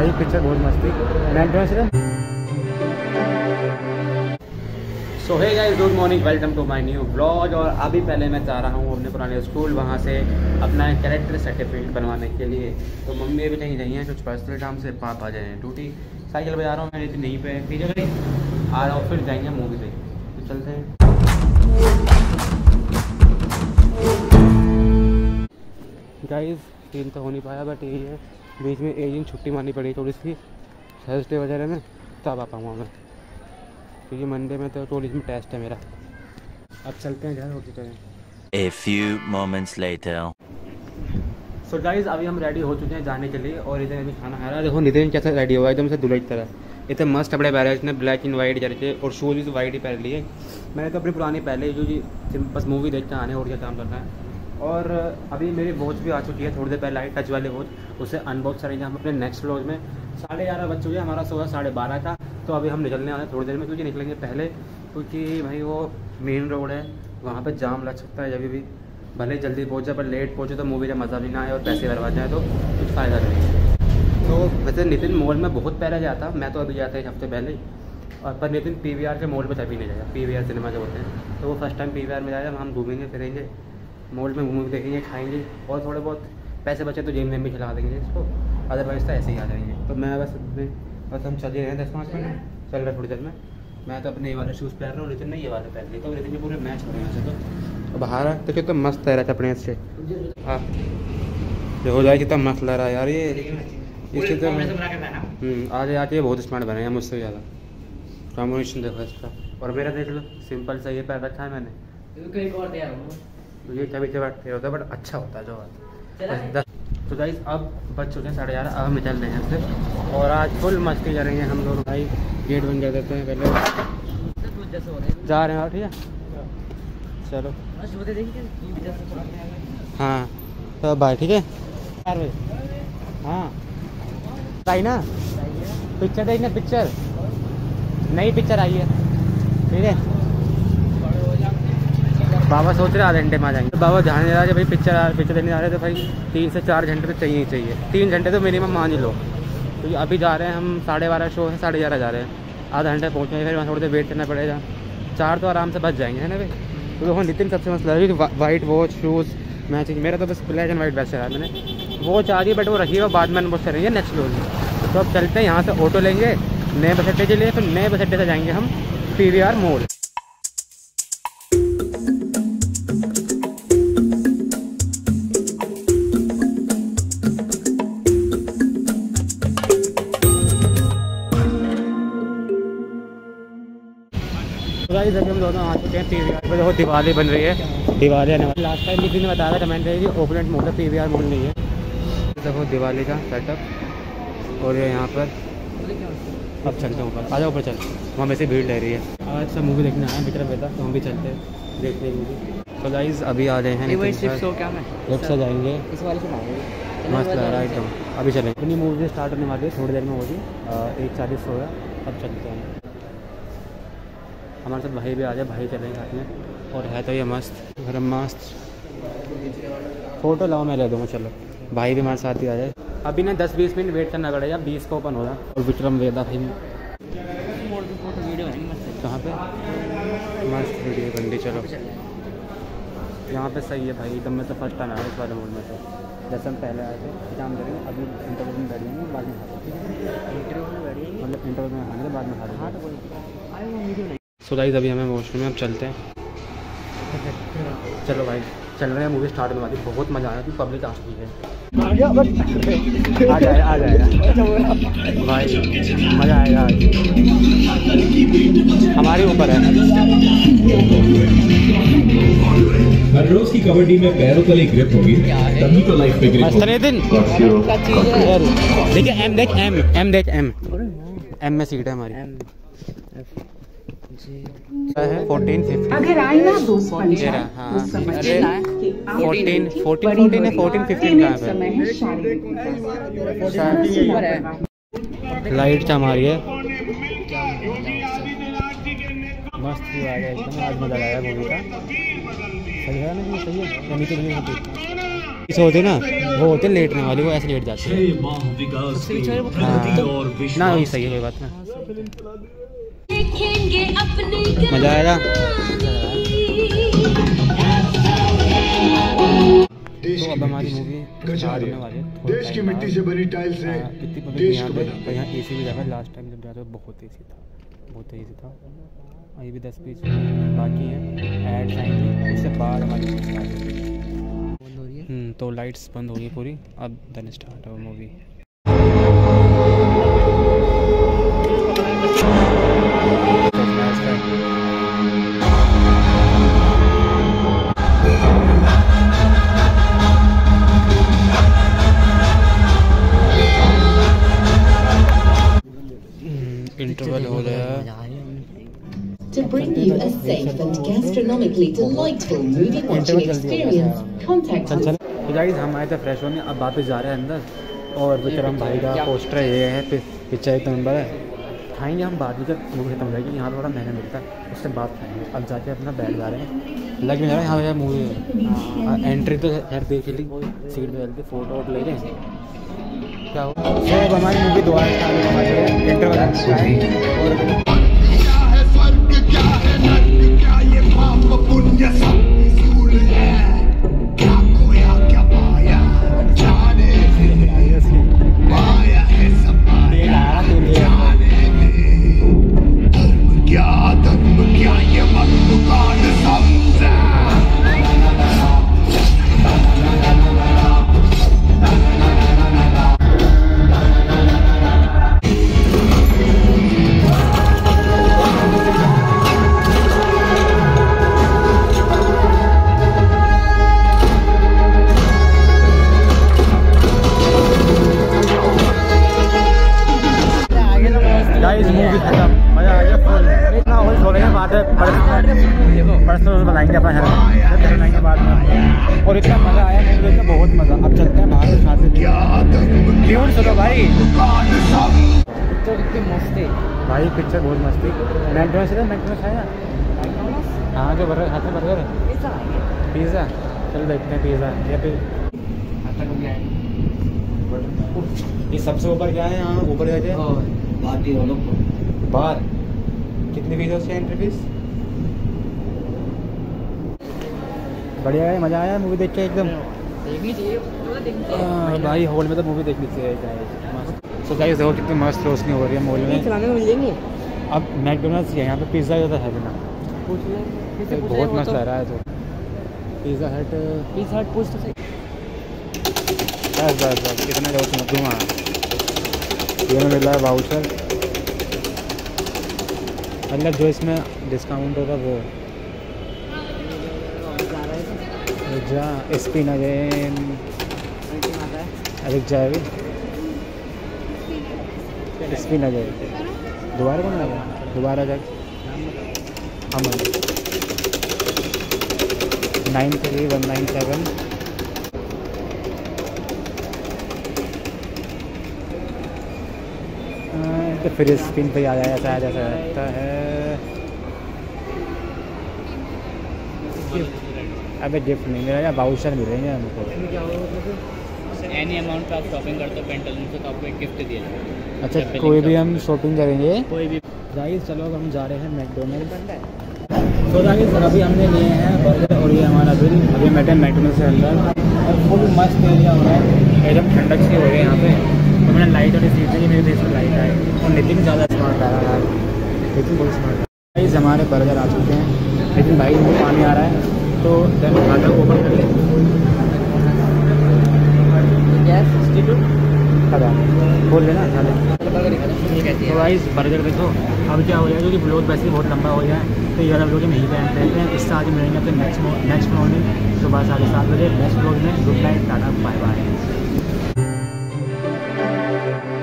भाई पिक्चर बहुत मस्त थी। So hey guys, good morning, welcome to my new blog. और अभी पहले मैं जा रहा हूँ अपने पुराने स्कूल, वहाँ से अपना कैरेक्टर सर्टिफिकेट बनवाने के लिए। तो मम्मी अभी कहीं गई हैं कुछ पर्सनल काम से, पापा जाए हैं ड्यूटी। साइकिल बजा रहा हूँ मैं, नहीं पे पीछे गई आ रहा हूँ, फिर जाएंगे मूवी पे। तो चलते हैं गाइस। सीन तो हो नहीं पाया, बट यही है बीच में एक दिन छुट्टी मारनी पड़ी थोड़ी सी, थर्सडे वगैरह में, तब आ पाऊँगा मैं, क्योंकि मंडे में तो टूरिज्म टेस्ट है मेरा। अब चलते हैं घर होती तरह। A few moments later. So guys, अभी हम रेडी हो चुके हैं जाने के लिए, और इधर अभी खाना खा रहा है। देखो नितिन कैसे रेडी हुआ, एकदम से दूल्हे की तरह। इतने मस्त कपड़े पहने हैं इसने, ब्लैक एंड वाइट करके, और शूज़ भी वाइट ही पहन लिए। मैंने तो अपनी पुरानी पहले जो जी बस मूवी देख के आने और क्या काम करना है। और अभी मेरी वॉच भी आ चुकी है थोड़ी देर पहले, टच वाली वॉच, उसे अनबॉक्स करेंगे हम अपने नेक्स्ट व्लॉग में। 11:30 बज चुके हैं, हमारा सुबह 12:30 था। तो अभी हम निकलने वाले हैं थोड़ी देर में, क्योंकि निकलेंगे पहले, क्योंकि भाई वो मेन रोड है, वहाँ पे जाम लग सकता है जब भी। भले जल्दी पहुँचे पर लेट पहुँचे तो मूवी का मज़ा भी ना आए और पैसे बर्बाद जाए तो कुछ फ़ायदा नहीं। तो वैसे नितिन मॉल में बहुत पहले जाता, मैं तो अभी जाता एक हफ्ते पहले। और पर नितिन PVR के मॉल पर तभी नहीं जाएगा, PVR सिनेमा जो होते हैं, तो वो फर्स्ट टाइम PVR में जाएगा। हम घूमेंगे फिरेंगे मॉल में, मूवी देखेंगे, खाएंगे, और थोड़े बहुत पैसे बचे तो जेब में भी खिला देंगे इसको, अदरवाइज़ तो ऐसे ही आ जाएंगे। तो मैं बस हम चल ही रहे हैं 10-5 मिनट, चल रहे थोड़ी देर में। मैं तो अपने ये वाले शूज़ पहन रहा हूँ, नितिन ने ये वाले पहन लिए, तो नितिन के पूरे मैच हो रहे हैं ऐसे। तो बाहर है तो कितना मस्त है रहा अपने से। हाँ ये हो जाए कितना मस्त लग रहा है यार ये, इससे तो आगे आके बहुत स्मार्ट बने हैं मुझसे ज़्यादा। कॉम्बिनेशन देखो इसका, और मेरा देख लो, सिंपल सा ये पहन रखा है मैंने। तो ये कभी कभी होता है बट अच्छा होता है जो बात। तो गाइस अब बज चुके हैं 11:30, अब हम निकल रहे हैं इससे, और आज फुल मस्ती करेंगे हम दोनों भाई। गेट बंद कर देते हैं पहले, जा रहे हैं। ठीक है चलो, हाँ तो बाय। ठीक है 4 बजे, हाँ आई ना पिक्चर देखना, पिक्चर नई पिक्चर आई है। ठीक है बाबा सोच रहे आधे घंटे में आ जाएंगे, तो बाबा ध्यान दे रहा है भाई पिक्चर देखने जा रहे थे भाई, 3 से 4 घंटे तो चाहिए ही चाहिए, 3 घंटे तो मिनिमम मान ही लो। तो अभी जा रहे हैं हम, 12:30 शो है, 11:30 जा रहे हैं, आधा घंटे पहुँचेंगे, फिर वहाँ थोड़ी देर वेट करना पड़ेगा। 4 तो आराम से बच जाएंगे, है ना भाई। तो देखो नितिन सबसे मस्त लग रही है, वाइट वॉच, शूज़ मैचिंग। मेरा तो बस ब्लैक एंड वाइट वैसे है, मैंने वॉच आ रही, बट वो रखी है, बाद में अनबॉक्स करेंगे नेक्स्ट फ्लोर में। तो अब चलते हैं यहाँ से, ऑटो लेंगे नए बस अड्डे के लिए, फिर नए बस अड्डे से जाएंगे हम PVR मॉल। गाइस अभी हम दोनों आ चुके हैं PVR पर। देखो दिवाली बन रही है, दिवाली आने वाली। लास्ट टाइम किसी ने बताया था कमेंट करिए, ओपनेंट मोड है, PVR मोड नहीं है। देखो दिवाली का सेटअप, और ये यहाँ पर अब चलते हैं ऊपर, आ जाओ ऊपर चल, वहाँ में से भीड़ लग रही है। आज सब मूवी देखने आए विक्रम बेटा, तो हम भी चलते हैं देखते हैं मूवी। तो गाइस अभी आ गए हैं, लेफ्ट से जाएंगे, मस्त लग रहा है एकदम। अभी चलें, अपनी मूवी स्टार्ट होने वाली है, थोड़ी देर में होगी, 1:40 हो गया। अब चलते हैं, हमारे साथ भाई भी आ जाए, भाई चलेंगे साथ में। और है तो ये मस्त, गरम मस्त फ़ोटो लाओ, मैं ले दूँगा। चलो भाई भी हमारे साथ ही आ जाए। अभी ना 10-20 मिनट वेट करना पड़ेगा, 20 को ओपन होगा। और विक्रम वेदा भाई कहाँ पे मस्त वीडियो बंदी। चलो यहाँ पे सही है भाई एकदम। मैं तो फर्स्ट टाइम आया इस वाले मोड में, तो जैसे हम पहले आए थे काम करेंगे। अभी इंटरव्यू में बैठेंगे, बाद में मतलब इंटरव्यू में आएंगे, बाद में खा देंगे। सो गाइस अभी हमें वॉशरूम में, अब चलते हैं। चलो भाई चल रहे हैं, मूवी स्टार्ट होने वाली, बहुत मज़ा आया, क्योंकि पब्लिक आ चुकी है। आ जाएगा भाई, मज़ा आएगा। हमारे ऊपर है। हर रोज की कबड्डी में पैरों तले ग्रिप होगी, तभी तो लाइफ पे ग्रिप होगी। दिन देखिए, एम देख, एम देख, एम में सीट है हमारी, है 14-15। अगर आई ना दोस्त हाँ 14-15 है। लाइट हमारी है, मस्त व्यू आ गया एकदम। आज मजा आया मूवी का, सही है ना, सही है। नीचे नहीं होती इसे होते ना वो होते लेटने वाले, वो ऐसे लेट जाते हैं। ना वही सही है, कोई बात ना। मज़ा आएगा। तो अब हमारी मूवी स्टार्ट होने वाली है। देश की मिट्टी से बनी टाइल्स से देश को बना। यहाँ एसी भी लगा, लास्ट टाइम जब गया था बहुत एसी था, बहुत एसी था। अभी भी 10-20 बाकी हैं ऐड आएंगी, उससे बाद हमारी मूवी स्टार्ट होगी। तो लाइट्स बंद होगी पूरी, अब देन स्टार्ट हो मूवी। इंटरवल हो गया। To bring you a safe and gastronomically delightful movie watching experience, contact us. तो गाइस हम आए थे फ्रेश होने, अब वापस जा रहे हैं अंदर। और विक्रम भाई का पोस्टर ये है, पिक्चर एक नंबर है। खाएंगे हम बाद में, जब मूवी खत्म हो जाएगी। यहाँ पर बड़ा महंगा मिलता है, उससे बात खाएंगे। अब जाके अपना बैठ जा रहे हैं, लग भी जा रहा है। यहाँ मूवी एंट्री तो खैर देख ली, सीट में चलते फोटो वोटो ले लें, क्या हो। तो अब हमारी मूवी दोबारा इंटरवल मूवी खत्म, मज़ा आ गया फुल। इतना होल सोलेंगे बाद में, परसों बनाएंगे अपना घर बनाएंगे बाद में। और इतना मज़ा आया मूवी देखकर, बहुत मज़ा। अब चलते हैं बाहर साथ में क्यों चलो भाई। पिक्चर कितनी मस्त है भाई, पिक्चर बहुत मस्त थी। मैकडॉनल्ड्स है, मैकडॉनल्ड्स खाया। हाँ जो बर्गर खाते हैं, बर्गर पिज़्ज़ा। चलो देखते हैं पिज़्ज़ा या फिर ये सबसे ऊपर क्या है। यहाँ ऊपर जाके बाहर कितनी फीस है उसकी, एंट्री फीस। बढ़िया है, मज़ा आया मूवी देख के एकदम। देखनी चाहिए भाई, हॉल में तो मूवी देखनी चाहिए। सो गाइस देखो कितनी मस्त रोशनी हो रही है मॉल में। चलाने को मिलेंगे। अब मैकडॉनल्ड्स है यहाँ पे, पिज़्ज़ा ज़्यादा है ना, बहुत मस्त लग रहा है। तो पिज़्ज़ा हट पूछ तो सही। बस कितना जो घूमा ये में मिल रहा है वाउचर, मतलब जो इसमें डिस्काउंट होगा वो। जा स्पिन अगेन, अरे जाए स्पिन अगेन, दोबारा कौन लगा, दोबारा जा हम 93197। तो फिर स्पिन पे आ जाएगा शायद, ऐसा लगता है। अबे गिफ्ट नहीं मिलेगा, वाउचर मिलेंगे हमको। एनी अमाउंट आप शॉपिंग करते हो पेंटालून से तो आपको एक गिफ्ट दिया जाएगा। अच्छा कोई भी हम शॉपिंग करेंगे कोई भी। गाइस चलो अब हम जा रहे हैं मैकडॉनल्ड्स। तो गाइस अभी हमने लिए हैं बर्गर और ये हमारा बिल। अभी बैठे हैं मैकडॉनल्ड्स के अंदर और फुल मस्त एरिया हो रहा है, एकदम ठंडक सी हो रही है यहाँ पे। तो मैंने लाइट और सीट की, मेरे फेस में लाइट आए और नितिन ज़्यादा स्मार्ट आ रहा है, नितिन बहुत स्मार्ट है। गाइस हमारे बर्गर आ चुके हैं, लेकिन भाई इनको पानी आ रहा है तो देन खाना ओपन कर ले। गैस 62 खड़ा खोल लेना खा ले। तो गाइस बर्गर देखो अब क्या हो गया, क्योंकि ब्लॉग वैसे ही बहुत लंबा हो गया है तो ये वाला ब्लॉग हम यहीं पे एंड करते हैं। इससे आगे मिलेंगे तो नेक्स्ट मॉर्निंग सुबह 7:30 बजे नेक्स्ट ब्लॉग में। Good night, tata, bye bye.